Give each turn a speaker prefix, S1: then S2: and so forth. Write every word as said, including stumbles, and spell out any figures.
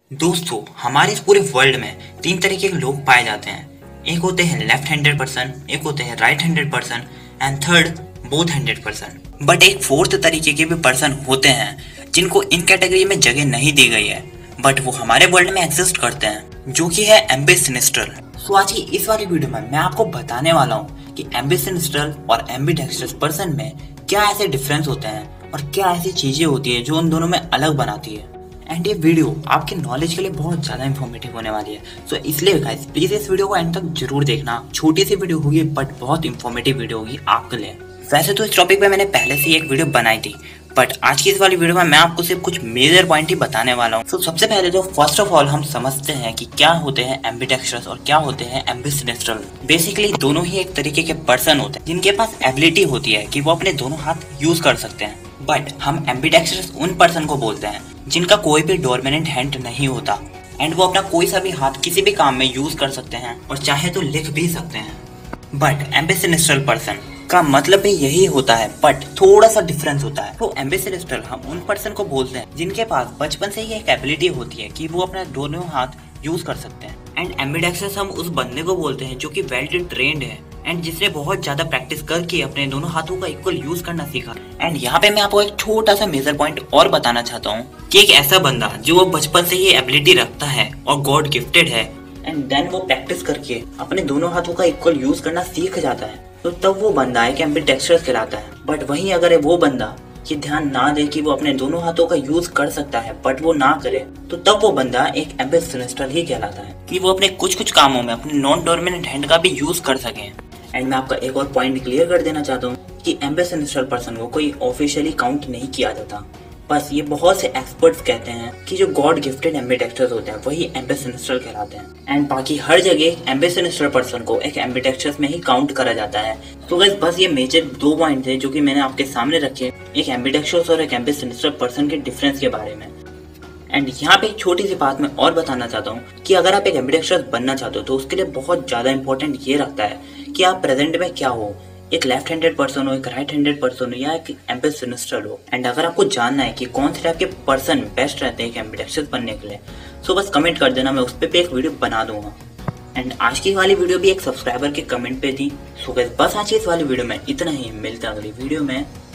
S1: दोस्तों, हमारे इस पूरे वर्ल्ड में तीन तरीके के लोग पाए जाते हैं। एक होते हैं लेफ्ट हैंडेड पर्सन, एक होते हैं right handed person and third both handed person. But एक फोर्थ तरीके के भी पर्सन होते हैं जिनको इन कैटेगरी में जगह नहीं दी गई है, बट वो हमारे वर्ल्ड में एग्जिस्ट करते हैं, जो कि है एम्बिसिनिस्ट्रल। सो आज की इस वाली वीडियो में मैं आपको बताने वाला हूँ कि एम्बिसिनिस्ट्रल और एम्बिडेक्स्ट्रस पर्सन में क्या ऐसे डिफरेंस होते हैं और क्या ऐसी चीजें होती है जो उन दोनों में अलग बनाती है। एंड ये वीडियो आपके नॉलेज के लिए बहुत ज़्यादा इन्फॉर्मेटिव होने वाली है। सो so, इसलिए गाइस प्लीज़ इस वीडियो को एंड तक जरूर देखना। छोटी सी वीडियो होगी बट बहुत इन्फॉर्मेटिव वीडियो होगी आपके लिए। वैसे तो इस टॉपिक पे मैंने पहले से ही एक वीडियो बनाई थी, बट आज की इस वाली वीडियो में मैं आपको सिर्फ कुछ मेजर पॉइंट ही बताने वाला हूँ। तो so, सबसे पहले तो फर्स्ट ऑफ ऑल हम समझते हैं कि क्या होते हैं एम्बिडेक्स्ट्रस और क्या होते हैं एम्बिसिनिस्ट्रल। बेसिकली दोनों ही एक तरीके के पर्सन होते हैं जिनके पास एबिलिटी होती है कि वो अपने दोनों हाथ यूज कर सकते हैं। बट हम एम्बिडेक्स्ट्रस उन पर्सन को बोलते हैं जिनका कोई भी डोमिनेंट हैंड नहीं होता एंड वो अपना कोई सा भी हाथ किसी भी काम में यूज कर सकते हैं और चाहे तो लिख भी सकते हैं। बट एम्बिसिनिस्ट्रल पर्सन का मतलब भी यही होता है, बट थोड़ा सा डिफरेंस होता है। तो एम्बिसिनिस्ट्रल हम उन पर्सन को बोलते हैं जिनके पास बचपन से ही एक एबिलिटी होती है कि वो अपना दोनों हाथ यूज कर सकते हैं। एंड एम्बिडेक्स्ट्रस हम उस बंदे को बोलते हैं जो कि वेल ट्रेन्ड है एंड जिसने बहुत ज्यादा प्रैक्टिस करके अपने दोनों हाथों का इक्वल यूज करना सीखा। एंड यहाँ पे मैं आपको एक छोटा सा मेजर पॉइंट और बताना चाहता हूँ कि एक ऐसा बंदा जो बचपन से ही एबिलिटी रखता है और गॉड गिफ्टेड है एंड देन वो प्रैक्टिस करके अपने दोनों हाथों का इक्वल यूज करना सीख जाता है, तो तब वो बंदा एक एम्बिडेक्स्ट्रस कहलाता है। बट वहीं अगर वो बंदा ये ध्यान ना दे कि वो अपने दोनों हाथों का यूज कर सकता है बट वो ना करे, तो तब वो बंदा एक एम्बिसिनिस्ट्रल ही कहलाता है कि वो अपने कुछ कुछ कामों में अपने नॉन डोमिनेंट हैंड का भी यूज कर सके। एंड मैं आपका एक और पॉइंट क्लियर कर देना चाहता हूँ कि एम्बिसिनिस्ट्रल पर्सन को कोई ऑफिशियली काउंट नहीं किया जाता। बस ये बहुत से एक्सपर्ट्स कहते हैं कि जो गॉड गिफ्टेड एम्बिडेक्स्ट्रस होते हैं वही एम्बिसिनिस्ट्रल कहलाते हैं एंड बाकी हर जगह एम्बिसिनिस्ट्रल पर्सन को एक एम्बिडेक्स्ट्रस में ही काउंट करा जाता है। तो गाइस बस ये मेजर दो पॉइंट थे जो कि मैंने आपके सामने रखे, एक एम्बिडेक्स्ट्रस और एक एम्बिसिनिस्ट्रल पर्सन के डिफरेंस के बारे में। एंड यहाँ पे एक छोटी सी बात मैं और बताना चाहता हूँ कि अगर आप एक एम्बिडेक्स्ट्रस बनना चाहते हो तो उसके लिए बहुत ज्यादा इंपॉर्टेंट ये रखता है कि आप प्रेजेंट में क्या हो, एक लेफ्ट हैंडेड पर्सन हो, एक राइट हैंडेड पर्सन हो या एक एम्बिसिनिस्ट्रल हो। एंड अगर आपको जानना है कि कौन से टाइप के पर्सन बेस्ट रहते हैं एक एम्बिडेक्स्ट्रस बनने के लिए, तो बस कमेंट कर देना, मैं उस पर भी एक वीडियो बना दूंगा। एंड आज की वाली वीडियो भी एक सब्सक्राइबर के कमेंट पे थी। सो गाइस बस आज की इस वाली वीडियो में इतना ही, मिलता है अगली वीडियो में।